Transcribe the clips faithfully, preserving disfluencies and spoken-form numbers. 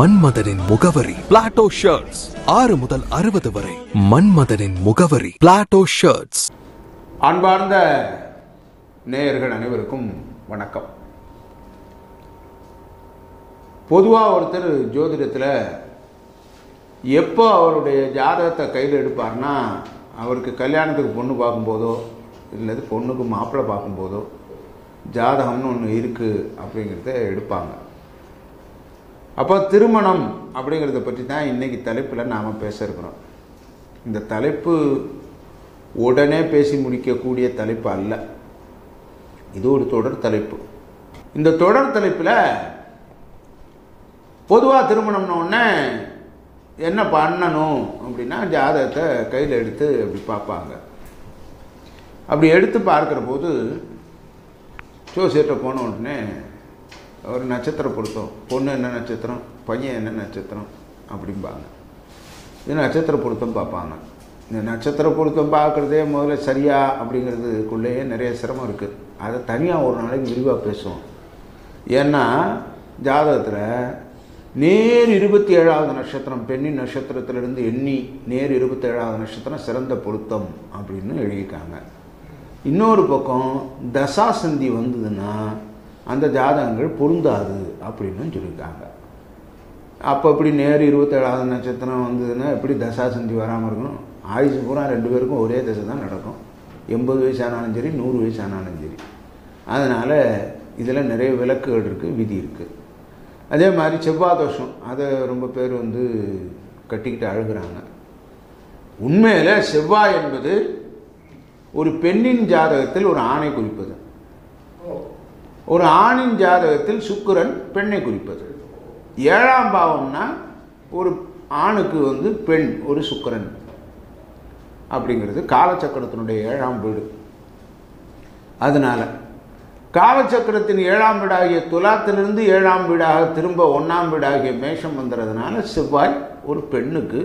மன்மதனின் முகவரி Plato shirts. ஆறு முதல் அறுபது வரை மன்மதனின் முகவரி பிளாட்டோ ஷர்ட்ஸ். அன்பார்ந்த நேயர்கள் அனைவருக்கும் வணக்கம். பொதுவாக ஒருத்தர் ஜோதிடத்தில் எப்போ அவருடைய ஜாதகத்தை கையில் எடுப்பார்னா, அவருக்கு கல்யாணத்துக்கு பொண்ணு பார்க்கும்போதோ இல்லை பொண்ணுக்கு மாப்பிள்ளை பார்க்கும்போதோ ஜாதகம்னு ஒன்று இருக்குது அப்படிங்கிறத எடுப்பாங்க. அப்போ திருமணம் அப்படிங்கிறத பற்றி தான் இன்றைக்கி தலைப்பில் நாம் பேச இருக்கிறோம். இந்த தலைப்பு உடனே பேசி முடிக்கக்கூடிய தலைப்பு அல்ல, இது ஒரு தொடர் தலைப்பு. இந்த தொடர் தலைப்பில் பொதுவாக திருமணம்னோடனே என்ன பண்ணணும் அப்படின்னா, ஜாதகத்தை கையில் எடுத்து அப்படி பார்ப்பாங்க. அப்படி எடுத்து பார்க்குற போது ஜோசியர்கிட்ட போன உடனே ஒரு நட்சத்திர பொருத்தம், பொண்ணு என்ன நட்சத்திரம், பையன் என்ன நட்சத்திரம் அப்படிம்பாங்க. இது நட்சத்திர பொருத்தம் பார்ப்பாங்க. இந்த நட்சத்திர பொருத்தம் பார்க்குறதே முதல்ல சரியா அப்படிங்கிறதுக்குள்ளேயே நிறைய சிரமம் இருக்குது. அதை தனியாக ஒரு நாளைக்கு விரிவாக பேசுவோம். ஏன்னா ஜாதகத்தில் நேர் இருபத்தி ஏழாவது நட்சத்திரம், பெண்ணின் நட்சத்திரத்திலிருந்து எண்ணி நேர் இருபத்தி ஏழாவது நட்சத்திரம் சிறந்த பொருத்தம் அப்படின்னு எழுதியிருக்காங்க. இன்னொரு பக்கம் தசாசந்தி வந்ததுன்னா அந்த ஜாதகங்கள் பொருந்தாது அப்படின்னு சொல்லியிருக்காங்க. அப்போ எப்படி நேர் இருபத்தேழாவது நட்சத்திரம் வந்ததுன்னா எப்படி தசாசந்தி வராமல் இருக்கணும்? ஆயுசு பூரா ரெண்டு பேருக்கும் ஒரே தசை தான் நடக்கும். எண்பது வயசானாலும் சரி, நூறு வயசானாலும் சரி. அதனால் இதில் நிறைய விலக்குகள் இருக்குது, விதி இருக்குது. அதே மாதிரி செவ்வாய் தோஷம், அதை ரொம்ப பேர் வந்து கட்டிக்கிட்டு அழுகிறாங்க. உண்மையில் செவ்வாய் என்பது ஒரு பெண்ணின் ஜாதகத்தில் ஒரு ஆணை குறிப்பது, ஒரு ஆணின் ஜாதகத்தில் சுக்கிரன் பெண்ணை குறிப்பது. ஏழாம் பாவம்னா ஒரு ஆணுக்கு வந்து பெண் ஒரு சுக்கிரன் அப்படிங்கிறது காலச்சக்கரத்தினுடைய ஏழாம் வீடு. அதனால காலச்சக்கரத்தின் ஏழாம் வீடாகிய துலாத்திலிருந்து ஏழாம் வீடாக திரும்ப ஒன்றாம் வீடாகிய மேஷம் வந்துடுறதுனால செவ்வாய் ஒரு பெண்ணுக்கு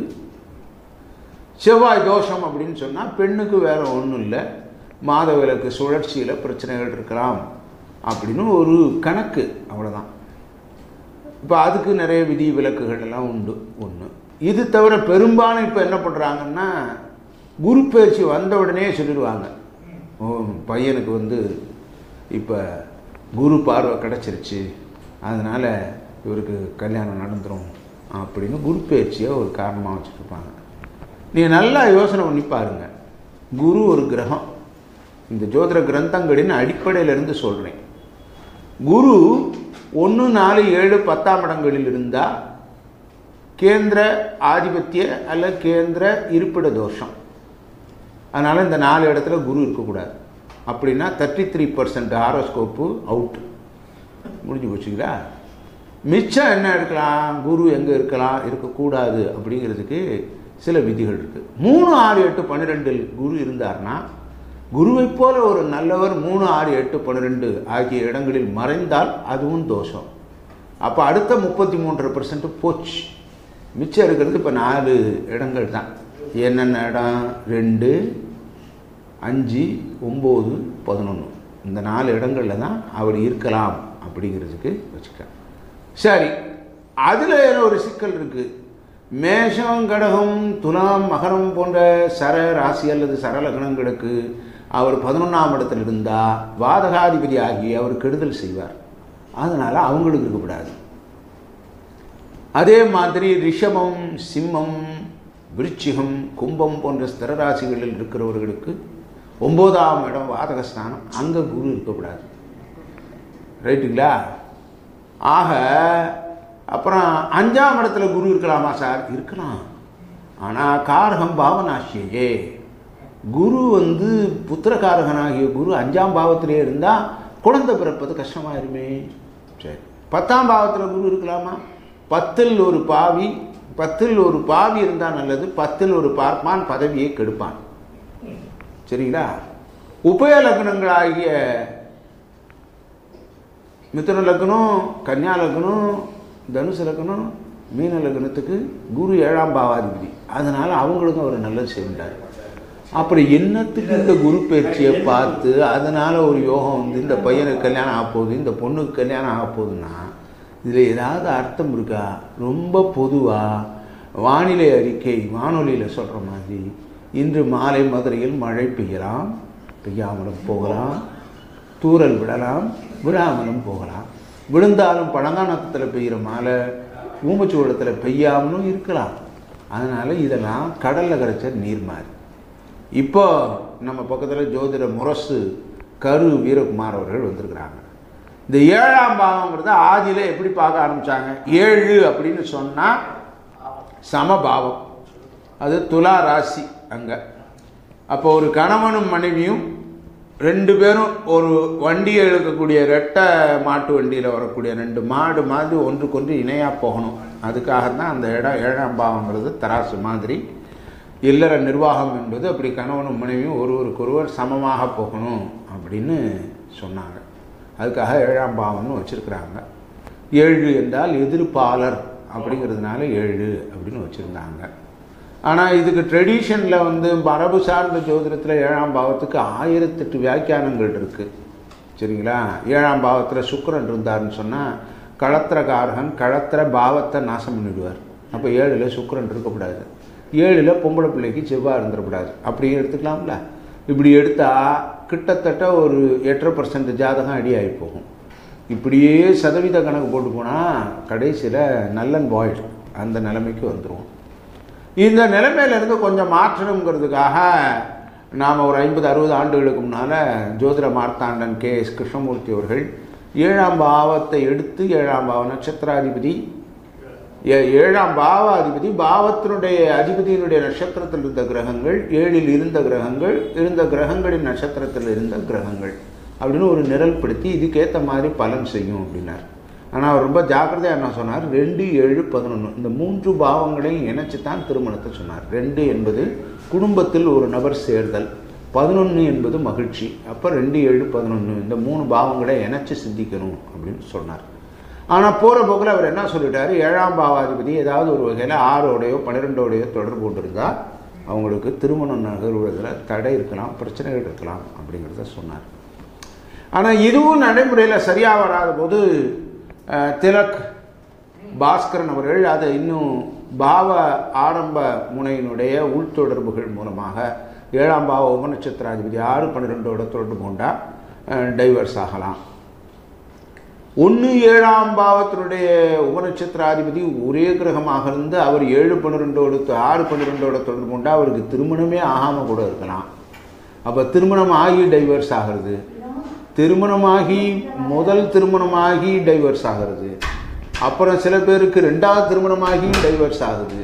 செவ்வாய் தோஷம் அப்படின்னு சொன்னால் பெண்ணுக்கு வேறு ஒன்றும் இல்லை, மாதவிலக்கு சுழற்சியில் பிரச்சனைகள் இருக்கலாம் அப்படின்னு ஒரு கணக்கு, அவ்வளோதான். இப்போ அதுக்கு நிறைய விதி விலக்குகள் எல்லாம் உண்டு. ஒன்று இது தவிர பெரும்பாலும் இப்போ என்ன பண்ணுறாங்கன்னா, குரு பயிற்சி வந்த உடனே சொல்லிடுவாங்க, ஓ பையனுக்கு வந்து இப்போ குரு பார்வை கிடச்சிருச்சு, அதனால் இவருக்கு கல்யாணம் நடந்துடும் அப்படின்னு குரு பயிற்சியை ஒரு காரணமாக வச்சுருப்பாங்க. நீங்கள் நல்லா யோசனை பண்ணி பாருங்க. குரு ஒரு கிரகம், இந்த ஜோதிட கிரந்தங்களின் அடிப்படையிலிருந்து சொல்கிறேன். குரு ஒன்று நாலு ஏழு பத்தாம் இடங்களில் இருந்தால் கேந்திர ஆதிபத்திய அல்ல கேந்திர இருப்பிட தோஷம். அதனால் இந்த நாலு இடத்துல குரு இருக்கக்கூடாது. அப்படின்னா thirty three percent horoscope out, முடிஞ்சு போச்சுங்களா? மிச்சம் என்ன எடுக்கலாம், குரு எங்கே இருக்கலாம் இருக்கக்கூடாது அப்படிங்கிறதுக்கு சில விதிகள் இருக்குது. மூணு ஆறு எட்டு பன்னிரெண்டில் குரு இருந்தார்னா, குருவை போல ஒரு நல்லவர் மூணு ஆறு எட்டு பன்னிரெண்டு ஆகிய இடங்களில் மறைந்தால் அதுவும் தோஷம். அப்போ அடுத்த முப்பத்தி மூன்று பர்சன்ட் போச்சு. மிச்சம் இருக்கிறது இப்போ நாலு இடங்கள் தான். என்னென்ன இடம்? ரெண்டு, அஞ்சு, ஒம்பது, பதினொன்று. இந்த நாலு இடங்களில் தான் அவர் இருக்கலாம் அப்படிங்கிறதுக்கு வச்சுக்கலாம். சரி, அதில் ஒரு சிக்கல் இருக்குது. மேஷம், கடகம், துலாம், மகரம் போன்ற சர ராசி அல்லது சரலகணங்களுக்கு அவர் பதினொன்றாம் இடத்தில் இருந்தால் வாதகாதிபதி ஆகி அவர் கெடுதல் செய்வார். அதனால் அவங்களுக்கு இருக்கக்கூடாது. அதே மாதிரி ரிஷபம், சிம்மம், விருச்சிகம், கும்பம் போன்ற ஸ்திர ராசிகளில் இருக்கிறவர்களுக்கு ஒம்போதாம் இடம் வாதகஸ்தானம், அங்கே குரு இருக்கக்கூடாது. ரைட்டுங்களா? ஆக அப்புறம் அஞ்சாம் இடத்துல குரு இருக்கலாமா சார்? இருக்கலாம். ஆனால் காரகம் பாவனாசியே, குரு வந்து புத்திரகாரகனாகிய குரு அஞ்சாம் பாவத்திலே இருந்தால் குழந்தை பிறப்பது கஷ்டமாயிருமே. சரி, பத்தாம் பாவத்தில் குரு இருக்கலாமா? பத்தில் ஒரு பாவி, பத்தில் ஒரு பாவி இருந்தால் நல்லது, பத்தில் ஒரு பார்ப்பான் பதவியை கெடுப்பான். சரிங்களா? உபய லக்னங்களாகிய மிதுன லக்னம், கன்னியா லக்னம், தனுசு லக்னம், மீன லக்னத்துக்கு குரு ஏழாம் பாவாதிபதி. அதனால் அவங்களுக்கும் அவர் நல்லது செய்கிறார். அப்படி என்னத்துக்கு இந்த குரு பயிற்சியை பார்த்து அதனால் ஒரு யோகம் வந்து இந்த பையனுக்கு கல்யாணம் ஆக போகுது, இந்த பொண்ணுக்கு கல்யாணம் ஆக போகுதுன்னா இதில் ஏதாவது அர்த்தம் இருக்கா? ரொம்ப பொதுவாக வானிலை அறிக்கை வானொலியில் சொல்கிற மாதிரி இன்று மாலை மதுரையில் மழை பெய்யலாம், பெய்யாமலும் போகலாம், தூறல் விடலாம், விழாமலும் போகலாம். விழுந்தாலும் பழங்கானத்தில் பெய்கிற மழை ஊமச்சூடத்தில் பெய்யாமலும் இருக்கலாம். அதனால் இதெல்லாம் கடலில் கரைச்ச நீர் மாதிரி. இப்போ நம்ம பக்கத்தில் ஜோதிட முரசு கரு வீரகுமார் அவர்கள் வந்திருக்கிறாங்க. இந்த ஏழாம் பாவங்கிறத ஆதியில் எப்படி பார்க்க ஆரம்பித்தாங்க? ஏழு அப்படின்னு சொன்னால் சமபாவம், அது துலா ராசி. அங்கே அப்போ ஒரு கணவனும் மனைவியும் ரெண்டு பேரும் ஒரு வண்டியை இழுக்கக்கூடிய ரெட்டை மாட்டு வண்டியில் வரக்கூடிய ரெண்டு மாடு மாதிரி ஒன்றுக்கொன்று இணையாக போகணும். அதுக்காக தான் அந்த இடம் ஏழாம் பாவங்கிறது தராசு மாதிரி. இல்லற நிர்வாகம் என்பது அப்படி கணவனும் மனைவியும் ஒருவருக்கொருவர் சமமாக போகணும் அப்படின்னு சொன்னாங்க. அதுக்காக ஏழாம் பாவம்னு வச்சுருக்குறாங்க. ஏழு என்றால் எதிர்ப்பாளர் அப்படிங்கிறதுனால ஏழு அப்படின்னு வச்சுருந்தாங்க. ஆனால் இதுக்கு ட்ரெடிஷனில் வந்து மரபு சார்ந்த ஜோதிடத்தில் ஏழாம் பாவத்துக்கு ஆயிரத்தெட்டு வியாக்கியானங்கள் இருக்குது. சரிங்களா? ஏழாம் பாவத்தில் சுக்கிரன் இருந்தார்னு சொன்னால் களத்திரகாரகன் களத்திர பாவத்தை நாசம் பண்ணிவிடுவார். அப்போ ஏழில் சுக்கிரன் இருக்கக்கூடாது, ஏழில் பொம்பளை பிள்ளைக்கு செவ்வாய் இருந்துடக்கூடாது. அப்படி எடுத்துக்கலாம்ல. இப்படி எடுத்தால் கிட்டத்தட்ட ஒரு எட்டரை பர்சன்ட் ஜாதகம் அடி ஆகி போகும். இப்படியே சதவீத கணக்கு போட்டு போனால் கடைசியில் நல்லன் வாய்ட் அந்த நிலைமைக்கு வந்துடுவோம். இந்த நிலைமையிலேருந்து கொஞ்சம் மாற்றணுங்கிறதுக்காக நாம் ஒரு ஐம்பது அறுபது ஆண்டுகளுக்கு முன்னால் ஜோதிட மார்த்தாண்டன் கே எஸ் கிருஷ்ணமூர்த்தி அவர்கள் ஏழாம் பாவத்தை எடுத்து ஏழாம் பாவ நட்சத்திராதிபதி ஏழாம் பாவ அதிபதி பாவத்தினுடைய அதிபதியினுடைய நட்சத்திரத்தில் இருந்த கிரகங்கள், ஏழில் இருந்த கிரகங்கள், இருந்த கிரகங்களின் நட்சத்திரத்தில் இருந்த கிரகங்கள் அப்படின்னு ஒரு நிரல்படுத்தி இதுக்கேற்ற மாதிரி பலன் செய்யும் அப்படின்னார். ஆனால் அவர் ரொம்ப ஜாக்கிரதையாக என்ன சொன்னார்? ரெண்டு ஏழு பதினொன்று இந்த மூன்று பாவங்களையும் இணைச்சி தான் திருமணத்தை சொன்னார். ரெண்டு என்பது குடும்பத்தில் ஒரு நபர் சேர்தல், பதினொன்று என்பது மகிழ்ச்சி. அப்போ ரெண்டு ஏழு பதினொன்று இந்த மூணு பாவங்களை இணைச்சி சிந்திக்கணும் அப்படின்னு சொன்னார். ஆனால் போகிற போக்கில் அவர் என்ன சொல்லிட்டார்? ஏழாம் பாவாதிபதி ஏதாவது ஒரு வகையில் ஆறோடையோ பன்னிரெண்டோடையோ தொடர்பு கொண்டிருந்தால் அவங்களுக்கு திருமணம் நகர்வதில் தடை இருக்கலாம், பிரச்சனைகள் இருக்கலாம் அப்படிங்கிறத சொன்னார். ஆனால் இதுவும் நடைமுறையில் சரியாக வராத போது திலக் பாஸ்கரன் அவர்கள் அதை இன்னும் பாவ ஆரம்ப முனையினுடைய உள்தொடர்புகள் மூலமாக ஏழாம் பாவ உபநட்சத்திராதிபதி ஆறு பன்னிரெண்டோட தொடர்பு கொண்டால் டைவர்ஸ் ஆகலாம். ஒன்று ஏழாம் பாவத்தினுடைய உபநட்சத்திராதிபதி ஒரே கிரகமாக இருந்து அவர் ஏழு பன்னிரெண்டோடு ஆறு பன்னிரெண்டோட தொடர்பு கொண்டால் அவருக்கு திருமணமே ஆகாமல் கூட இருக்கலாம். அப்போ திருமணம் ஆகி டைவர்ஸ் ஆகிறது, திருமணமாகி முதல் திருமணமாகி டைவர்ஸ் ஆகிறது, அப்புறம் சில பேருக்கு ரெண்டாவது திருமணமாகி டைவர்ஸ் ஆகுது,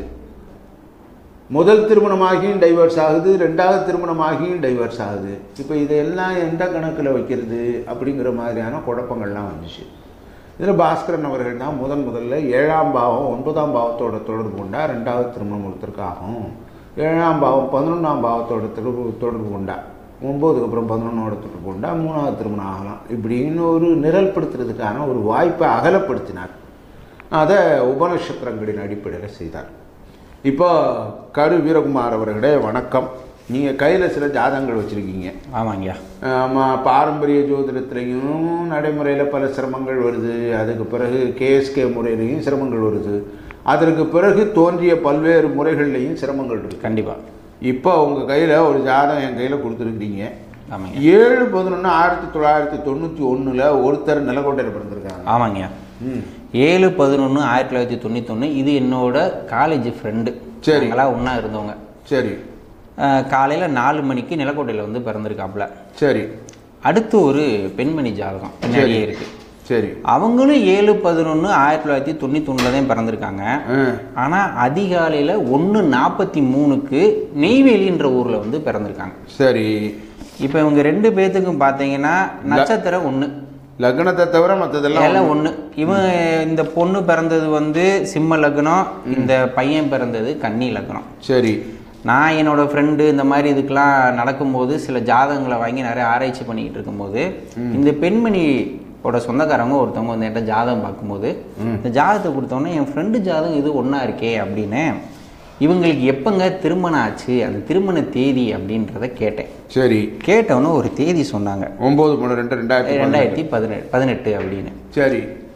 முதல் திருமணமாகியும் டைவர்ஸ் ஆகுது, ரெண்டாவது திருமணமாகியும் டைவர்ஸ் ஆகுது. இப்போ இதையெல்லாம் எந்த கணக்கில் வைக்கிறது அப்படிங்கிற மாதிரியான குழப்பங்கள்லாம் வந்துச்சு. இதில் பாஸ்கரன் அவர்கள் தான் முதன் முதல்ல ஏழாம் பாவம் ஒன்பதாம் பாவத்தோட தொடர்பு கொண்டா ரெண்டாவது திருமணம் ஒருத்தருக்கு ஆகும், ஏழாம் பாவம் பதினொன்றாம் பாவத்தோட தொடர்பு தொடர்பு கொண்டா ஒம்போதுக்கு அப்புறம் பதினொன்னோட தொடர்பு கொண்டா மூணாவது திருமணம் ஆகலாம். இப்படின்னு ஒரு நிரல்படுத்துறதுக்கான ஒரு வாய்ப்பை அகலப்படுத்தினார். அதை உபநட்சத்திரங்களின் அடிப்படையில் செய்தார். இப்போ கரு வீரகுமார் அவர்களே வணக்கம். நீங்கள் கையில் சில ஜாதகங்கள் வச்சுருக்கீங்க. ஆமாங்கய்யா. ஆமாம், பாரம்பரிய ஜோதிடத்துலேயும் நடைமுறையில் பல சிரமங்கள் வருது, அதுக்கு பிறகு கேஎஸ்கே முறையிலையும் சிரமங்கள் வருது, அதற்கு பிறகு தோன்றிய பல்வேறு முறைகள்லையும் சிரமங்கள் இருக்குது. கண்டிப்பாக. இப்போ உங்கள் கையில் ஒரு ஜாதகம் என் கையில் கொடுத்துருக்கீங்க. ஆமாங்க. ஏழு பதினொன்று ஆயிரத்தி தொள்ளாயிரத்தி தொண்ணூற்றி ஒன்றில் ஒருத்தர் நிலக்கோட்டையில் பிறந்திருக்காங்க. ஆமாங்கய்யா. ஏழு பதினொன்று ஆயிரத்தி தொள்ளாயிரத்தி தொண்ணூத்தொன்று இது என்னோட காலேஜ் ஃப்ரெண்டு. சரி, எல்லாம் ஒன்றா இருந்தவங்க. சரி. காலையில் நாலு மணிக்கு நிலக்கோட்டையில் வந்து பிறந்திருக்காப்புல. சரி. அடுத்து ஒரு பெண்மணி ஜாதகம் பின்னாடியே இருக்கு. சரி. அவங்களும் ஏழு பதினொன்று ஆயிரத்தி தொள்ளாயிரத்தி தொண்ணூத்தொன்னில் தான் பிறந்திருக்காங்க. ஆனால் அதிகாலையில் ஒன்று நாற்பத்தி மூணுக்கு நெய்வேலின்ற ஊரில் வந்து பிறந்திருக்காங்க. சரி. இப்போ இவங்க ரெண்டு பேர்த்துக்கும் பார்த்தீங்கன்னா நட்சத்திரம் ஒன்று, லக்னத்தை தவிர மற்றதெல்லாம் எல்லாம் ஒன்று. இவன் இந்த பொண்ணு பிறந்தது வந்து சிம்ம லக்னம், இந்த பையன் பிறந்தது கன்னி லக்னம். சரி. நான் என்னோடய ஃப்ரெண்டு இந்த மாதிரி இதுக்கெலாம் நடக்கும்போது சில ஜாதகங்களை வாங்கி நிறைய ஆராய்ச்சி பண்ணிக்கிட்டு இருக்கும்போது இந்த பெண்மணியோட சொந்தக்காரங்க ஒருத்தவங்க வந்து என்கிட்ட ஜாதகம் பார்க்கும்போது இந்த ஜாதகத்தை கொடுத்தோன்னே என் ஃப்ரெண்டு ஜாதகம் இது ஒன்றா இருக்கே அப்படின்னு இவங்களுக்கு எப்போங்க திருமணம் ஆச்சு, அந்த திருமண தேதி அப்படின்றத கேட்டேன். சரி. கேட்டவொன்னே ஒரு தேதி சொன்னாங்க, ஒம்பது பன்னெண்டு ரெண்டாயிரத்தி ரெண்டாயிரத்தி பதினெட்டு பதினெட்டு அப்படின்னு. சரி.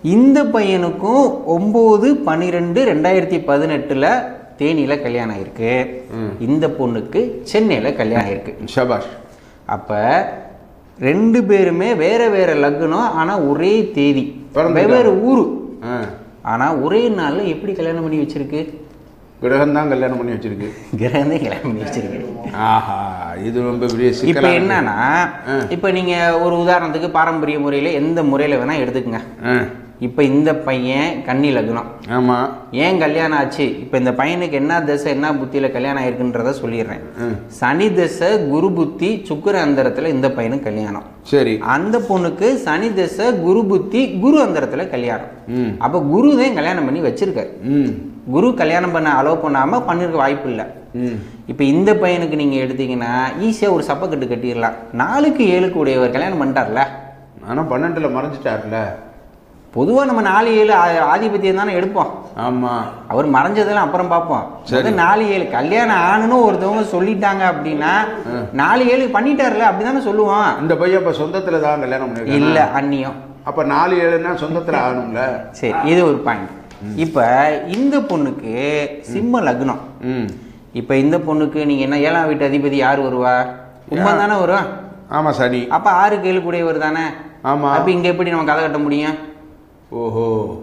இந்த பையனுக்கும் ஒம்பது பன்னிரெண்டு ரெண்டாயிரத்தி பதினெட்டில் தேனியில் கல்யாணம் ஆயிருக்கு. இந்த பொண்ணுக்கு சென்னையில் கல்யாணம் ஆயிருக்கு. ஷபாஷ். அப்போ ரெண்டு பேருமே வேற வேற லக்னம், ஆனால் ஒரே தேதி, வெவ்வேறு ஊரு, ஆனால் ஒரே நாளில் எப்படி கல்யாணம் பண்ணி வச்சிருக்கு? கிரகம் தான் கல்யாணம் பண்ணி வச்சிருக்கு. கிரகம் தான் கல்யாணம் பண்ணி வச்சிருக்கு. ஆஹா, இது ரொம்ப பெரிய சிக்கல். இப்போ என்னன்னா, இப்போ நீங்கள் ஒரு உதாரணத்துக்கு பாரம்பரிய முறையில் எந்த முறையில் வேணால் எடுத்துக்கங்க. இப்போ இந்த பையன் கன்னி லக்னம். ஆமாம். ஏன் கல்யாணம் ஆச்சு? இப்போ இந்த பையனுக்கு என்ன தசை என்ன புத்தியில் கல்யாணம் ஆயிருக்குன்றத சொல்லிடுறேன். சனி தசை குரு புத்தி சுக்கிர அந்தரத்தில் இந்த பையனுக்கு கல்யாணம். சரி. அந்த பொண்ணுக்கு சனி தசை குரு புத்தி குரு அந்தரத்தில் கல்யாணம். அப்போ குரு தான் கல்யாணம் பண்ணி வச்சிருக்காரு. குரு கல்யாணம் பண்ண அலோவ் பண்ணாமல் பண்ணிருக்க வாய்ப்பு இல்லை. இப்போ இந்த பையனுக்கு நீங்கள் எடுத்தீங்கன்னா ஈஸியாக ஒரு சப்பக்கட்டு கட்டிடலாம். நாலுக்கு ஏழுக்கு உடையவர் கல்யாணம் பண்ணிட்டார்ல, ஆனால் பன்னெண்டில் மறைஞ்சிட்டார்ல. பொதுவாக நம்ம நாலு ஏழு ஆதிபத்தியம் தானே எடுப்போம். ஆமாம். அவர் மறைஞ்சதெல்லாம் அப்புறம் பார்ப்போம். சரி, நாலு ஏழு கல்யாணம் ஆணுன்னு ஒருத்தவங்க சொல்லிட்டாங்க அப்படின்னா நாலு ஏழு பண்ணிட்டார்ல அப்படிதானே சொல்லுவோம். இந்த பையன் இப்போ சொந்தத்தில் தான் கல்யாணம் பண்ணி இல்லை அந்நியம். அப்போ நாலு ஏழுன்னா சொந்தத்தில் ஆகணும்ல. சரி, இது ஒரு பாயிண்ட். இப்போ இந்த பொண்ணுக்கு சிம்ம லக்னம். இப்போ இந்த பொண்ணுக்கு நீங்கள் என்ன ஏழாம் வீட்டு அதிபதி யார் வருவா? கும்பம் தானே வரும். ஆமாம் சரி. அப்போ ஆறு கேளு கூடியவர் தானே. ஆமாம். அப்போ இங்கே எப்படி நம்ம கதை கட்ட முடியும்? ஓஹோ,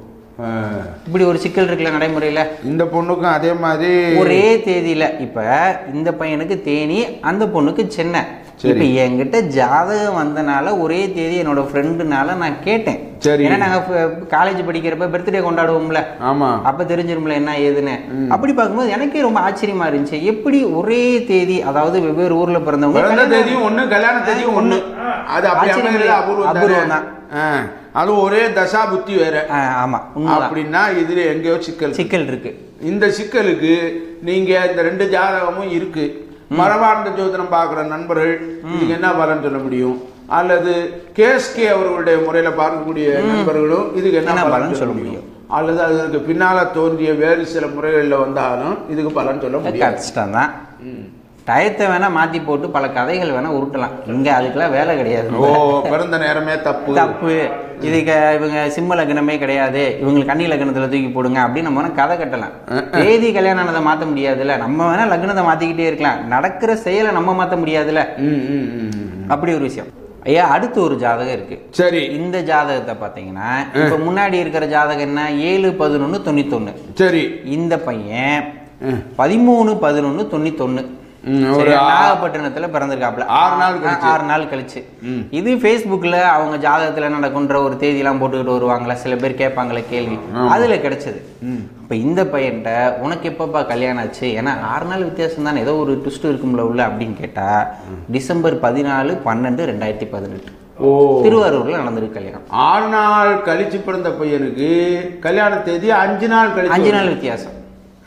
இப்படி ஒரு சிக்கல் இருக்குல்ல நடைமுறையில். இந்த பொண்ணுக்கும் அதே மாதிரி ஒரே தேதியில். இப்போ இந்த பையனுக்கு தேனி, அந்த பொண்ணுக்கு சென்னை. இப்போ என்கிட்ட ஜாதகம் வந்தனால ஒரே தேதி என்னோட ஃப்ரெண்டுனால நான் கேட்டேன். சரி. ஏன்னா நாங்கள் காலேஜ் படிக்கிறப்ப பர்த்டே கொண்டாடுவோம்ல. ஆமாம். அப்போ தெரிஞ்சிரும்ல என்ன ஏதுன்னு. அப்படி பார்க்கும்போது எனக்கே ரொம்ப ஆச்சரியமா இருந்துச்சு. எப்படி ஒரே தேதி, அதாவது வெவ்வேறு ஊர்ல பிறந்தவங்க தேதியும் ஒன்று, கல்யாண தேதியும் ஒன்று. அது அபூர்வம் தான். அது ஒரே தசா புத்தி வேற. ஆமா, அப்படின்னா இதுல எங்கேயோ சிக்கல் சிக்கல் இருக்கு. இந்த சிக்கலுக்கு நீங்க இந்த ரெண்டு ஜாதகமும் இருக்கு. மரபார்ந்த ஜோதிடம் பார்க்குற நண்பர்கள் இதுக்கு என்ன பலன் சொல்ல முடியும்? அல்லது கேஎஸ்கே அவர்களுடைய முறையில பார்க்கக்கூடிய நண்பர்களும் இதுக்கு என்ன பலன் சொல்ல முடியும்? அல்லது அதற்கு பின்னால தோன்றிய வேறு சில முறைகளில் வந்தாலும் இதுக்கு பலன் சொல்ல முடியும். கஷ்டம் தான். டயத்தை வேணா மாற்றி போட்டு பல கதைகள் வேணா உருட்டலாம். இங்கே அதுக்கெல்லாம் வேலை கிடையாது. ஓ, பிறந்த நேரமே தப்பு தப்பு, இதுக்கு இவங்க சிம்ம லக்னமே கிடையாது, இவங்களுக்கு கன்னி லக்னத்தில் தூக்கி போடுங்க அப்படின்னு நம்ம வேணா கதை கட்டலாம். தேதி கல்யாணம் ஆனதை மாற்ற முடியாதுல்ல. நம்ம வேணா லக்னத்தை மாற்றிக்கிட்டே இருக்கலாம், நடக்கிற செயலை நம்ம மாற்ற முடியாதுல்ல. அப்படி ஒரு விஷயம். ஐயா, அடுத்து ஒரு ஜாதகம் இருக்கு. சரி. இந்த ஜாதகத்தை பார்த்தீங்கன்னா இப்போ முன்னாடி இருக்கிற ஜாதகம் என்ன? ஏழு பதினொன்று தொண்ணூத்தொன்னு. சரி. இந்த பையன் பதிமூணு பதினொன்று தொண்ணூத்தொன்னு நாகப்பட்டினத்துல பிறந்திருக்காப்ல. ஆறு நாள் ஆறு நாள் கழிச்சு. இது ஃபேஸ்புக்ல அவங்க ஜாதகத்துல நடக்குன்ற ஒரு தேதி எல்லாம் போட்டுக்கிட்டு வருவாங்களா, சில பேர் கேட்பாங்களே கேள்வி, அதுல கிடைச்சது. இப்ப இந்த பையன்ட்ட உனக்கு எப்பப்பா கல்யாணம் ஆச்சு? ஏன்னா ஆறு நாள் வித்தியாசம் தானே, ஏதோ ஒரு ட்விஸ்ட் இருக்கும்ல உள்ள அப்படின்னு கேட்டா டிசம்பர் பதினாலு பன்னெண்டு ரெண்டாயிரத்தி பதினெட்டு திருவாரூர்ல நடந்திருக்கு கல்யாணம். ஆறு நாள் கழிச்சு பிறந்த பையனுக்கு கல்யாண தேதி அஞ்சு நாள் கழிச்சு, அஞ்சு நாள் வித்தியாசம்.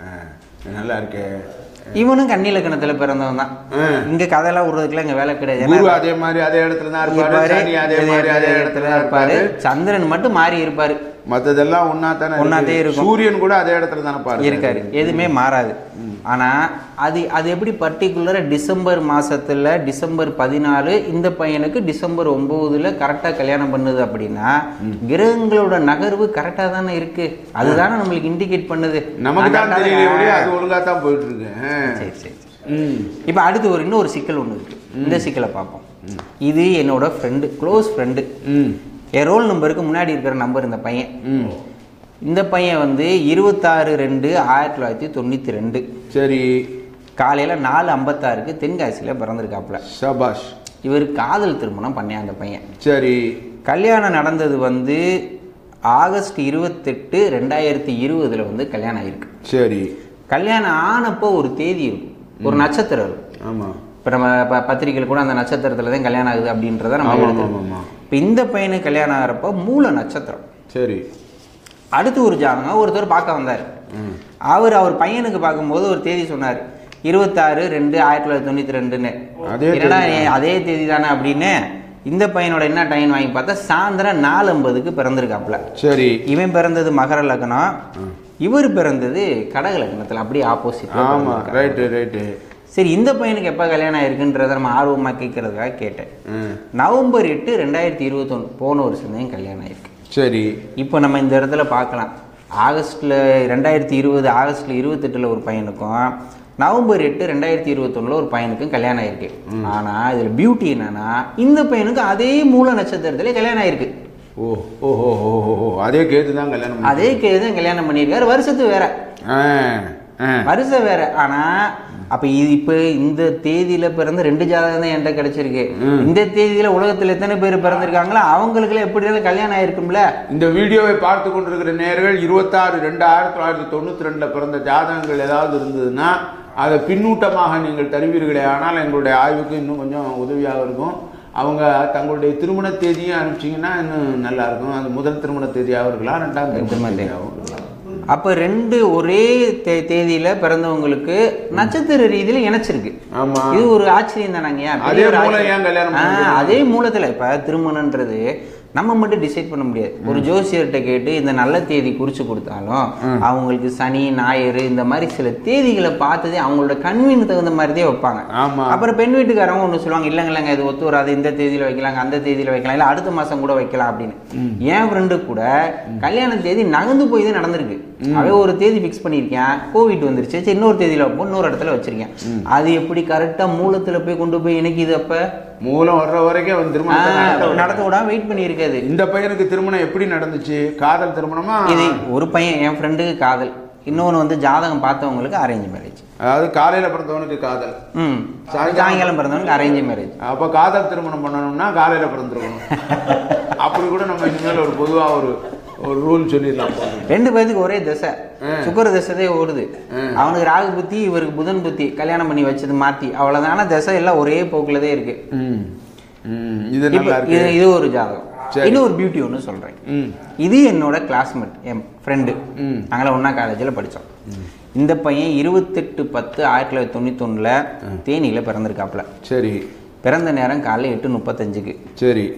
நல்லா இருக்கு. இவனும் கன்னி லக்னத்துல பிறந்தவன் தான். இங்க கதையெல்லாம் விடுறதுக்குலாம் இங்க வேலை கிடையாது. அதே மாதிரி அதே இடத்துல தான் இருப்பாரு, அதே மாதிரி அதே இடத்துல தான் இருப்பாரு. சந்திரன் மட்டும் மாறி இருப்பாரு, மற்றதெல்லாம் ஒன்னா தானே ஒன்னாதே இருக்கும். சூரியன் கூட அதே இடத்துல தானே இருக்காரு, எதுவுமே மாறாது. ஆனா அது அது எப்படி பர்டிகுலரா டிசம்பர் மாசத்துல டிசம்பர் பதினாலு இந்த பையனுக்கு டிசம்பர் ஒன்பதுல கரெக்டா கல்யாணம் பண்ணுது அப்படின்னா கிரகங்களோட நகர்வு கரெக்டா தானே இருக்கு. அதுதானே நம்மளுக்கு இண்டிகேட் பண்ணுது. நமக்கு தான் தெரியல, அது ஒழுங்கா தான் போயிட்டு இருக்கு. சரி சரி. இப்ப அடுத்து ஒரு இன்னொரு சிக்கல் ஒண்ணு இருக்கு. இந்த சிக்கலை பார்ப்போம். இது என்னோட ஃப்ரெண்டு, க்ளோஸ் ஃப்ரெண்டு. என் ரோல் நம்பருக்கு முன்னாடி இருக்கிற நம்பர் இந்த பையன். இந்த பையன் வந்து இருபத்தாறு ரெண்டு ஆயிரத்தி தொள்ளாயிரத்தி தொண்ணூத்தி ரெண்டு. சரி. காலையில நாலு ஐம்பத்தாறுக்கு தென்காசியில பிறந்திருக்காப்புல. சபாஷ். இவர் காதல் திருமணம் பண்ணேன் அந்த பையன். சரி. கல்யாணம் நடந்தது வந்து ஆகஸ்ட் இருபத்தெட்டு ரெண்டாயிரத்தி இருபதுல வந்து கல்யாணம் ஆயிருக்கு. சரி. கல்யாணம் ஆனப்போ ஒரு தேதி இருக்கும், ஒரு நட்சத்திரம் இருக்கும். ஆமா. இப்போ நம்ம பத்திரிகையில் கூட அந்த நட்சத்திரத்துல தான் கல்யாணம் ஆகுது அப்படின்றத நம்ம எழுதுறோம். இப்போ இந்த பையனுக்கு கல்யாணம் ஆகிறப்போ மூல நட்சத்திரம். சரி. அடுத்து ஒரு ஜாதகம் ஒருத்தர் பார்க்க வந்தார். அவர் அவர் பையனுக்கு பார்க்கும்போது ஒரு தேதி சொன்னார், இருபத்தாறு ரெண்டு ஆயிரத்தி தொள்ளாயிரத்தி தொண்ணூத்தி ரெண்டுன்னு. என்னடா அதே தேதி தானே அப்படின்னு இந்த பையனோட என்ன டைம் வாங்கி பார்த்தா சாயந்தரம் நாலு ஐம்பதுக்கு பிறந்திருக்காப்புல. சரி. இவன் பிறந்தது மகர லக்னம், இவர் பிறந்தது கடக லக்னத்தில், அப்படியே ஆப்போசிட். ஆமா, ரைட்டு ரைட்டு. சரி, இந்த பையனுக்கு எப்போ கல்யாணம் ஆயிருக்குன்றத நம்ம ஆர்வமாக கேட்கறதுக்காக கேட்டேன். நவம்பர் எட்டு ரெண்டாயிரத்தி இருபத்தொன்னு போன வருஷம் தான் கல்யாணம் ஆயிருக்கு. சரி. இப்போ நம்ம இந்த இடத்துல பார்க்கலாம், ஆகஸ்ட்டில் ரெண்டாயிரத்தி இருபது ஆகஸ்ட்டில் இருபத்தெட்டில் ஒரு பையனுக்கும் நவம்பர் எட்டு ரெண்டாயிரத்தி இருபத்தொன்னில் ஒரு பையனுக்கும் கல்யாணம் ஆயிருக்கு. ஆனால் இதில் பியூட்டி என்னன்னா, இந்த பையனுக்கு அதே மூல நட்சத்திரத்திலே கல்யாணம் ஆயிருக்கு. ஓ ஓஹோ ஓஹோ அதே கேது தான் கல்யாணம் அதே கேது தான் கல்யாணம் பண்ணியிருக்காரு. வருஷத்து வேற, வருஷம் வேற. ஆனால் அப்போ இது இப்போ இந்த தேதியில் பிறந்த ரெண்டு ஜாதகம் தான் என்கிட்ட கிடைச்சிருக்கு. இந்த தேதியில் உலகத்தில் எத்தனை பேர் பிறந்திருக்காங்களோ அவங்களுக்குலாம் எப்படி கல்யாணம் ஆயிருக்கும்ல. இந்த வீடியோவை பார்த்து கொண்டிருக்கிற நேர்கள் இருபத்தாறு ரெண்டு ஆயிரத்தி தொள்ளாயிரத்தி தொண்ணூற்றி ரெண்டில் பிறந்த ஜாதகங்கள் ஏதாவது இருந்ததுன்னா அதை பின்னூட்டமாக நீங்கள் தருவீர்களே, ஆனால் எங்களுடைய ஆய்வுக்கு இன்னும் கொஞ்சம் உதவியாக இருக்கும். அவங்க தங்களுடைய திருமண தேதியும் அனுப்பிச்சிங்கன்னா இன்னும் நல்லாயிருக்கும். அது முதல் திருமண தேதியாக இருக்கலாம், ரெண்டாம் திருமண தேதியாகவும் இருக்கலாம். அப்போ ரெண்டு ஒரே தே தேதியில பிறந்தவங்களுக்கு நட்சத்திர ரீதியில் இணைச்சிருக்கு. இது ஒரு ஆச்சரியம் தானாங்க. அதே மூலத்தில் இப்போ திருமணன்றது நம்ம மட்டும் டிசைட் பண்ண முடியாது. ஒரு ஜோசியர்கிட்ட கேட்டு இந்த நல்ல தேதி குறிச்சு கொடுத்தாலும் அவங்களுக்கு சனி ஞாயிறு இந்த மாதிரி சில தேதிகளை பார்த்ததே அவங்களோட கன்வீனுக்கு தகுந்த மாதிரியே வைப்பாங்க. அப்புறம் பெண் வீட்டுக்காரங்க ஒன்று சொல்லுவாங்க, இல்லைங்க இல்லைங்க இது ஒத்து வராது, இந்த தேதியில் வைக்கலாங்க, அந்த தேதியில் வைக்கலாம், இல்லை அடுத்த மாதம் கூட வைக்கலாம் அப்படின்னு. என் ஃப்ரெண்டு கூட கல்யாண தேதி நகர்ந்து போய் தான் நடந்திருக்கு. அவன் ஒரு தேதி ஃபிக்ஸ் பண்ணியிருக்கேன், கோவிட் வந்துருச்சு, சரி இன்னொரு தேதியில் வைப்போம், இன்னொரு இடத்துல வச்சிருக்கேன். அது எப்படி கரெக்டாக மூலத்தில் போய் கொண்டு போய் எனக்கு இது அப்போ மூலம் வர்ற வரைக்கும் அவன் திருமணம் நடத்த விடாம வெயிட் பண்ணியிருக்காது. இந்த பையனுக்கு திருமணம் எப்படி நடந்துச்சு? காதல் திருமணமா? இது ஒரு பையன் என் ஃப்ரெண்டுக்கு காதல், இன்னொன்று வந்து ஜாதகம் பார்த்தவங்களுக்கு அரேஞ்ச் மேரேஜ். அதாவது காலையில் பிறந்தவனுக்கு காதல், ம் சாயங்காலம் பிறந்தவனுக்கு அரேஞ்ச் மேரேஜ். அப்போ காதல் திருமணம் பண்ணணும்னா காலையில் பிறந்திருக்கணும். அப்படி கூட நம்ம இனிமேல் ஒரு பொதுவாக ஒரு ஒரு ரூல் சொல்லிடலாம். ரெண்டு பேருக்கு ஒரே திசை, சுக்கர திசையே ஓடுது. அவனுக்கு ராகு புத்தி, இவருக்கு புதன் புத்தி, கல்யாணம் பண்ணி வச்சது மாற்றி அவ்வளோதான். ஆனால் திசை எல்லாம் ஒரே போக்குல தான் இருக்கு. இது ஒரு ஜாதகம். இன்னும் ஒரு பியூட்டி ஒன்று சொல்றேன். இது என்னோட கிளாஸ்மேட், என் ஃப்ரெண்டு, நாங்கள ஒன்னா காலேஜில் படித்தோம். இந்த பையன் இருபத்தெட்டு பத்து ஆயிரத்தி தொள்ளாயிரத்தி தொண்ணூத்தி ஒண்ணுல தேனியில பிறந்திருக்காப்புல. சரி. பிறந்த நேரம் காலையில் எட்டு முப்பத்தஞ்சுக்கு. சரி.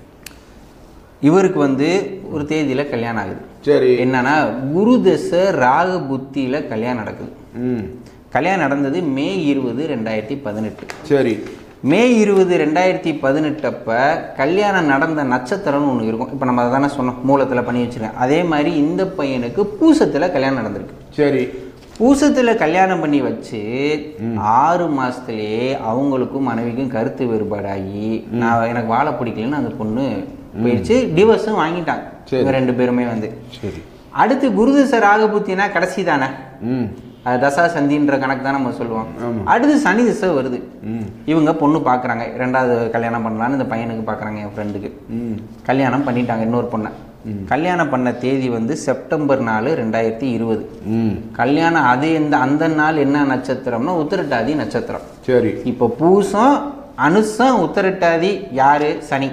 இவருக்கு வந்து ஒரு தேதியில கல்யாணம் ஆகுது. சரி. என்னன்னா குரு தசை ராகு புத்தியில கல்யாணம் நடக்குது. கல்யாணம் நடந்தது மே இருபது ரெண்டாயிரத்தி பதினெட்டு. சரி. மே இருபது ரெண்டாயிரத்தி பதினெட்டு அப்ப கல்யாணம் நடந்த நட்சத்திரம்னு ஒன்று இருக்கும். இப்போ நம்ம அதை தானே சொன்னோம், மூலத்தில் பண்ணி வச்சிருக்கேன். அதே மாதிரி இந்த பையனுக்கு பூசத்தில் கல்யாணம் நடந்திருக்கு. சரி. பூசத்தில் கல்யாணம் பண்ணி வச்சு ஆறு மாசத்துலேயே அவங்களுக்கும் மனைவிக்கும் கருத்து வேறுபாடாகி நான் எனக்கு வாழ பிடிக்கலன்னு அந்த பொண்ணு போயிடுச்சு. டிவோர்ஸும் வாங்கிட்டாங்க இவங்க ரெண்டு பேருமே வந்து. அடுத்து குருதசை ராகபுத்தினா கடைசி தானே, தசா சந்தின்ற கணக்கு தான் நம்ம சொல்லுவோம். அடுத்து சனி திசை வருது. இவங்க பொண்ணு பாக்குறாங்க, ரெண்டாவது கல்யாணம் பண்ணலான்னு இந்த பையனுக்கு பாக்குறாங்க. என் ஃப்ரெண்டுக்கு கல்யாணம் பண்ணிட்டாங்க இன்னொரு பொண்ணை. கல்யாணம் பண்ண தேதி வந்து செப்டம்பர் நாலு ரெண்டாயிரத்தி இருபது. கல்யாணம் அது எந்த அந்த நாள் என்ன நட்சத்திரம்னா உத்திரட்டாதி நட்சத்திரம். சரி. இப்போ பூசம் அனுசம் உத்திரட்டாதி யாரு? சனி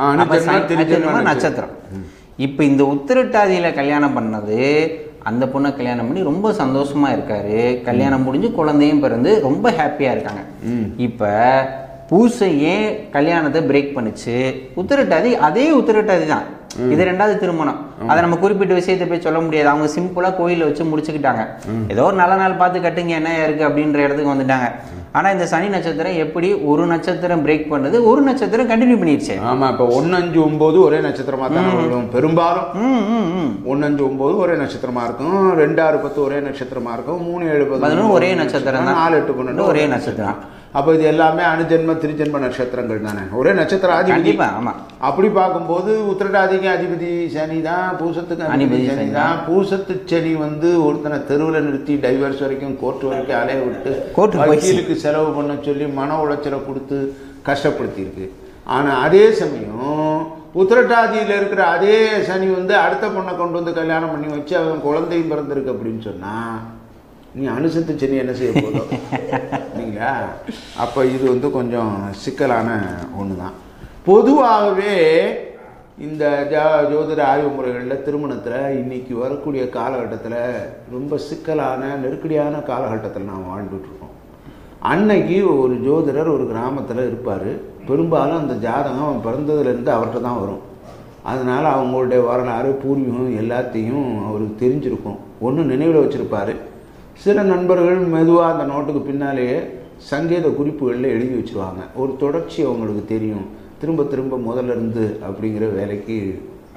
நட்சத்திரம். இப்ப இந்த உத்திரட்டாதியில கல்யாணம் பண்ணது அந்த பொண்ணை கல்யாணம் பண்ணி ரொம்ப சந்தோஷமா இருக்காரு. கல்யாணம் முடிஞ்சு குழந்தையும் பிறந்து ரொம்ப ஹாப்பியா இருக்காங்க. இப்ப பூசை ஏன் கல்யாணத்தை பிரேக் பண்ணுச்சு? உத்திரட்டாதி அதே உத்திரட்டாதி தான். இது ரெண்டாவது திருமணம். அதை நம்ம குறிப்பிட்ட விஷயத்தை போய் சொல்ல முடியாது. அவங்க சிம்பிளா கோயில வச்சு முடிச்சுக்கிட்டாங்க. ஏதோ ஒரு நல்ல நாள் பார்த்து கட்டுங்க என்ன இருக்கு அப்படின்ற இடத்துக்கு வந்துட்டாங்க. ஆனா இந்த சனி நட்சத்திரம் எப்படி ஒரு நட்சத்திரம் பிரேக் பண்ணது, ஒரு நட்சத்திரம் கண்டினியூ பண்ணிடுச்சு. ஆமா, இப்ப ஒன்னு அஞ்சு ஒன்பது ஒரே நட்சத்திரமா தான் வரும் பெரும்பாலும். ஒன்னு அஞ்சு ஒன்பது ஒரே நட்சத்திரமா இருக்கும், ரெண்டு ஆறு பத்து ஒரே நட்சத்திரமா இருக்கும், மூணு ஏழு பதினொன்று ஒரே நட்சத்திரம், நாலு எட்டு பன்னெண்டு ஒரே நட்சத்திரம். அப்போ இது எல்லாமே அணுஜென்ம திருஜென்ம நட்சத்திரங்கள் தானே, ஒரே நட்சத்திர அதிபதி. ஆமாம். அப்படி பார்க்கும்போது உத்திரட்டாதிக்கு அதிபதி சனி தான், பூசத்துக்கு அதிபதி சனி தான். பூசத்து சனி வந்து ஒருத்தனை தெருவில் நிறுத்தி டைவர்ஸ் வரைக்கும் கோர்ட் வரைக்கும் அலைய விட்டு வக்கீலுக்கு செலவு பண்ண சொல்லி மன உளைச்சலை கொடுத்து கஷ்டப்படுத்தியிருக்கு. ஆனால் அதே சமயம் உத்திரட்டாதியில் இருக்கிற அதே சனி வந்து அடுத்த பொண்ணை கொண்டு வந்து கல்யாணம் பண்ணி வச்சு அவன் குழந்தையும் பிறந்திருக்கு அப்படின்னு சொன்னால் நீ அனுசத்து சனி என்ன செய்ய போதும் இல்லைங்களா? அப்போ இது வந்து கொஞ்சம் சிக்கலான ஒன்று தான். பொதுவாகவே இந்த ஜா ஜோதிட ஆய்வு முறைகளில் திருமணத்தில் இன்றைக்கி வரக்கூடிய காலகட்டத்தில் ரொம்ப சிக்கலான நெருக்கடியான காலகட்டத்தில் நாம் வாழ்ந்துட்டுருக்கோம். அன்னைக்கு ஒரு ஜோதிடர் ஒரு கிராமத்தில் இருப்பார். பெரும்பாலும் அந்த ஜாதகம் அவன் பிறந்ததுலேருந்து அவர்கிட்ட தான் வரும். அதனால் அவங்களுடைய வரலாறு பூர்வீகம் எல்லாத்தையும் அவருக்கு தெரிஞ்சிருக்கும். ஒன்று நினைவில் வச்சுருப்பார். சில நண்பர்கள் மெதுவாக அந்த நோட்டுக்கு பின்னாலேயே சங்கீத குறிப்புகளில் எழுதி வச்சுருவாங்க. ஒரு தொடர்ச்சி அவங்களுக்கு தெரியும். திரும்ப திரும்ப முதல்ல இருந்து அப்படிங்கிற வேலைக்கு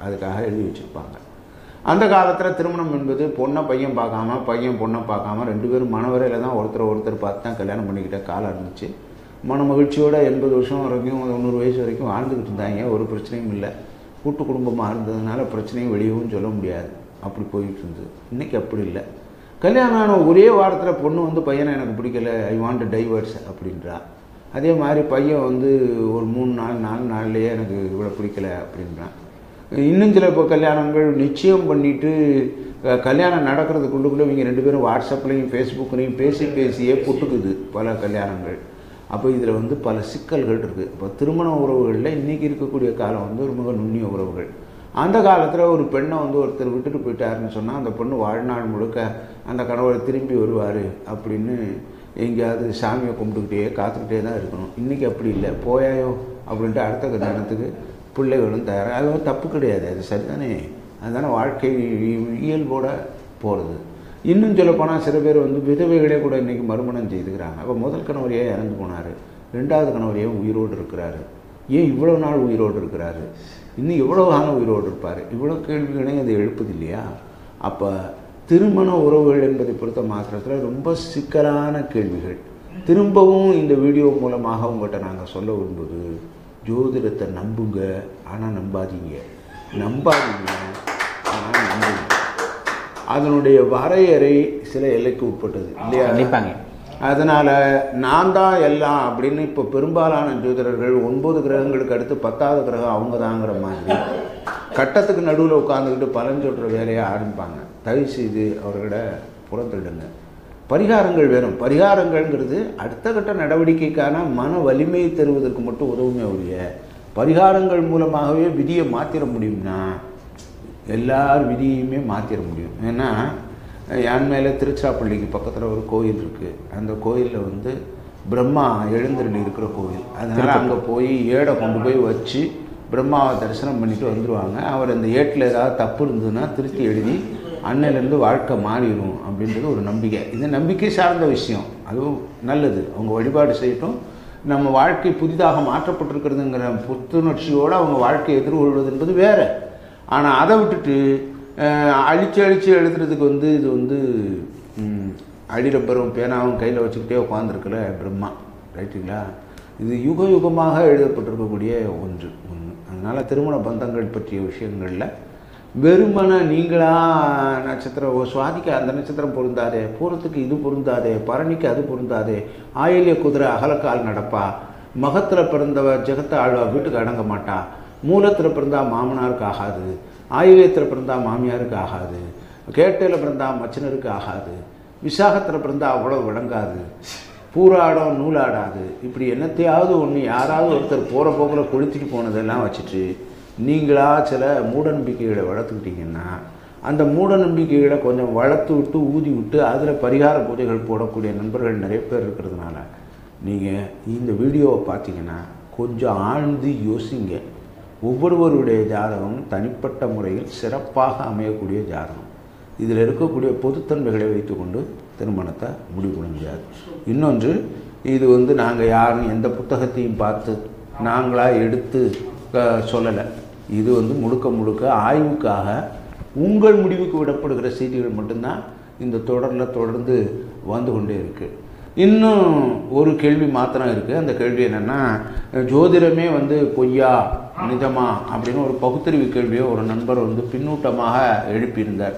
அதுக்காக எழுதி வச்சுருப்பாங்க. அந்த காலத்தில் திருமணம் என்பது பொண்ணை பையன் பார்க்காம பையன் பொண்ணை பார்க்காம ரெண்டு பேரும் மனவரையில் தான் ஒருத்தர் ஒருத்தர் பார்த்து தான் கல்யாணம் பண்ணிக்கிட்ட காலம் இருந்துச்சு. மன மகிழ்ச்சியோடு எண்பது வருஷம் வரைக்கும் தொண்ணூறு வயசு வரைக்கும் வாழ்ந்துக்கிட்டு இருந்தாங்க. ஒரு பிரச்சனையும் இல்லை. கூட்டு குடும்பமாக இருந்ததுனால பிரச்சனையும் வெளியவும் சொல்ல முடியாது. அப்படி போயிட்டு இருந்தது. இன்றைக்கி அப்படி இல்லை. கல்யாணம் ஆன ஒரே வாரத்தில் பொண்ணு வந்து பையனை எனக்கு பிடிக்கல, ஐ வாண்ட் டைவர்ஸ் அப்படின்றா. அதே மாதிரி பையன் வந்து ஒரு மூணு நாள் நாலு நாள்லேயே எனக்கு இவ்வளோ பிடிக்கல அப்படின்றான். இன்னும் சில இப்போ கல்யாணங்கள் நிச்சயம் பண்ணிவிட்டு கல்யாணம் நடக்கிறதுக்குள்ளுக்குள்ளே இவங்க ரெண்டு பேரும் வாட்ஸ்அப்லேயும் ஃபேஸ்புக்லேயும் பேசி பேசியே புட்டுக்குது பல கல்யாணங்கள். அப்போ இதில் வந்து பல சிக்கல்கள் இருக்குது. இப்போ திருமண உறவுகளில் இன்றைக்கி இருக்கக்கூடிய காலம் வந்து ஒரு மிக நுண்ணிய உறவுகள். அந்த காலத்தில் ஒரு பெண்ணை வந்து ஒருத்தர் விட்டுட்டு போயிட்டாருன்னு சொன்னால் அந்த பொண்ணு வாழ்நாள் முழுக்க அந்த கணவர் திரும்பி வருவார் அப்படின்னு எங்கேயாவது சாமியை கும்பிட்டுக்கிட்டே காத்துக்கிட்டே தான் இருக்கணும். இன்றைக்கி அப்படி இல்லை. போயாயோ அப்படின்ட்டு அடுத்த கல்யாணத்துக்கு பிள்ளைகளும் தயாராக. அது ஒரு தப்பு கிடையாது, அது சரிதானே. அதுதானே வாழ்க்கை இயல்போட போகிறது. இன்னும் சொல்லப்போனால் சில பேர் வந்து விதவைகளே கூட இன்றைக்கி மறுமணம் செய்துக்கிறாங்க. அப்போ முதல் கணவரையே இறந்து போனார், ரெண்டாவது கணவரையே உயிரோடு இருக்கிறாரு. ஏன் இவ்வளோ நாள் உயிரோடு இருக்கிறாரு? இன்னும் எவ்வளோ காலம் உயிரோடு இருப்பார்? இவ்வளோ கேள்விகளையும் அது எழுப்புது இல்லையா? அப்போ திருமண உறவுகள் என்பதை பொறுத்த மாத்திரத்தில் ரொம்ப சிக்கலான கேள்விகள். திரும்பவும் இந்த வீடியோ மூலமாக உங்கள்கிட்ட நாங்கள் சொல்ல விரும்புவது, ஜோதிடத்தை நம்புங்க, ஆனால் நம்பாதீங்க. நம்பாதீங்க ஆனால் நம்புங்க. அதனுடைய வரையறை சில எல்லைக்கு உட்பட்டது இல்லையா? கண்டிப்பாங்க. அதனால் நான் தான் எல்லாம் அப்படின்னு இப்போ பெரும்பாலான ஜோதிடர்கள் ஒன்பது கிரகங்களுக்கு அடுத்து பத்தாவது கிரகம் அவங்க தாங்கிற மாதிரி கட்டத்துக்கு நடுவில் உட்காந்துக்கிட்டு பலன் சொல்கிற வேலையை ஆரம்பிப்பாங்க. தயவு செய்து அவர்களிட புறத்திடுங்க. பரிகாரங்கள் வேணும். பரிகாரங்கள்ங்கிறது அடுத்த கட்ட நடவடிக்கைக்கான மன வலிமையை தருவதற்கு மட்டும் உதவுமே ஒழிய பரிகாரங்கள் மூலமாகவே விதியை மாற்றிட முடியும்னா எல்லார் விதியுமே மாற்றிட முடியும். ஏன்னா என் மேலே திருச்சிராப்பள்ளிக்கு பக்கத்தில் ஒரு கோயில் இருக்குது. அந்த கோயிலில் வந்து பிரம்மா எழுந்தருளி இருக்கிற கோயில். அதனால் அங்கே போய் ஏடை கொண்டு போய் வச்சு பிரம்மாவை தரிசனம் பண்ணிட்டு வந்துடுவாங்க. அவர் அந்த ஏட்டில் ஏதாவது தப்பு இருந்ததுன்னா திருத்தி எழுதி அன்னையிலேருந்து வாழ்க்கை மாறிடும் அப்படின்றது ஒரு நம்பிக்கை. இது நம்பிக்கை சார்ந்த விஷயம், அதுவும் நல்லது. அவங்க வழிபாடு செய்யட்டும். நம்ம வாழ்க்கை புதிதாக மாற்றப்பட்டிருக்கிறதுங்கிற புத்துணர்ச்சியோடு அவங்க வாழ்க்கையை எதிர்கொள்வது என்பது வேறு. ஆனால் அதை விட்டுட்டு அழித்து அழித்து எழுதுறதுக்கு வந்து இது வந்து அடிரப்பரும் பேனாவும் கையில் வச்சுக்கிட்டே உட்காந்துருக்கல பிரம்மா, ரைட்டுங்களா? இது யுக யுகமாக எழுதப்பட்டிருக்கக்கூடிய ஒன்று ஒன்று. அதனால் திருமண பந்தங்கள் பற்றிய விஷயங்களில் வெறுமன நீங்களா நட்சத்திரம் சுவாதிக்கு அந்த நட்சத்திரம் பொருந்தாதே, பூரத்துக்கு இது பொருந்தாதே, பரணிக்கு அது பொருந்தாதே, ஆயிலிய குதிரை அகலக்கால் நடப்பா, மகத்தில் பிறந்தவ ஜெகத்த ஆழ்வா வீட்டுக்கு அடங்க மாட்டா, மூலத்தில் பிறந்தா மாமனாருக்கு ஆகாது, ஆயுதத்தில் பிறந்தா மாமியாருக்கு ஆகாது, கேட்டையில் பிறந்தா மச்சனருக்கு ஆகாது, விசாகத்தில் பிறந்தா அவ்வளோ விளங்காது, பூராடம் நூலாடாது, இப்படி என்னத்தையாவது ஒன்று யாராவது ஒருத்தர் போகிற போக்கில் கொளுத்திட்டு போனதெல்லாம் வச்சுட்டு நீங்களா சில மூட நம்பிக்கைகளை வளர்த்துக்கிட்டிங்கன்னா அந்த மூட நம்பிக்கைகளை கொஞ்சம் வளர்த்து விட்டு ஊதி விட்டு அதில் பரிகார பூஜைகள் போடக்கூடிய நண்பர்கள் நிறைய பேர் இருக்கிறதுனால நீங்கள் இந்த வீடியோவை பார்த்தீங்கன்னா கொஞ்சம் ஆழ்ந்து யோசிங்க. ஒவ்வொருவருடைய ஜாதகம் தனிப்பட்ட முறையில் சிறப்பாக அமையக்கூடிய ஜாதகம். இதில் இருக்கக்கூடிய பொதுத்தன்மைகளை வைத்துக்கொண்டு திருமணத்தை முடிவு பண்ண முடியாது. இன்னொன்று, இது வந்து நாங்கள் யாரும் எந்த புத்தகத்தையும் பார்த்து நாங்களாக எடுத்து சொல்லலை. இது வந்து முழுக்க முழுக்க ஆய்வுக்காக உங்கள் முடிவுக்கு விடப்படுகிற செய்திகள் மட்டும்தான் இந்த தொடரில் தொடர்ந்து வந்து கொண்டே இருக்குது. இன்னும் ஒரு கேள்வி மாத்திரம் இருக்குது. அந்த கேள்வி என்னென்னா, ஜோதிடமே வந்து பொய்யா நிஜமா அப்படின்னு ஒரு பகுத்தறிவு கேள்வியை ஒரு நண்பர் வந்து பின்னூட்டமாக எழுப்பியிருந்தார்.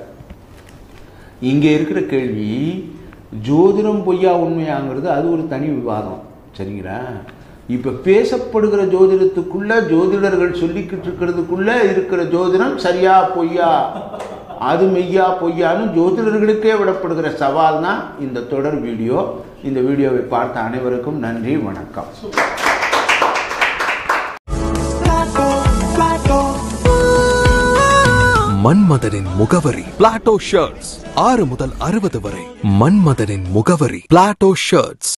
இங்கே இருக்கிற கேள்வி ஜோதிடம் பொய்யா உண்மையாங்கிறது அது ஒரு தனி விவாதம், சரிங்களா? இப்போ பேசப்படுகிற ஜோதிடத்துக்குள்ள ஜோதிடர்கள் சொல்லிக்கிட்டு இருக்கிறதுக்குள்ள இருக்கிற ஜோதிடம் சரியா பொய்யா, அது மெய்யா பொய்யான்னு ஜோதிடர்களுக்கே விடப்படுகிற சவால் தான் இந்த தொடர் வீடியோ. இந்த வீடியோவை பார்த்த அனைவருக்கும் நன்றி, வணக்கம். மன்மதனின் முகவரி பிளாட்டோ ஷர்ட்ஸ். ஆறு முதல் அறுபது வரை மன்மதனின் முகவரி பிளாட்டோ ஷர்ட்ஸ்.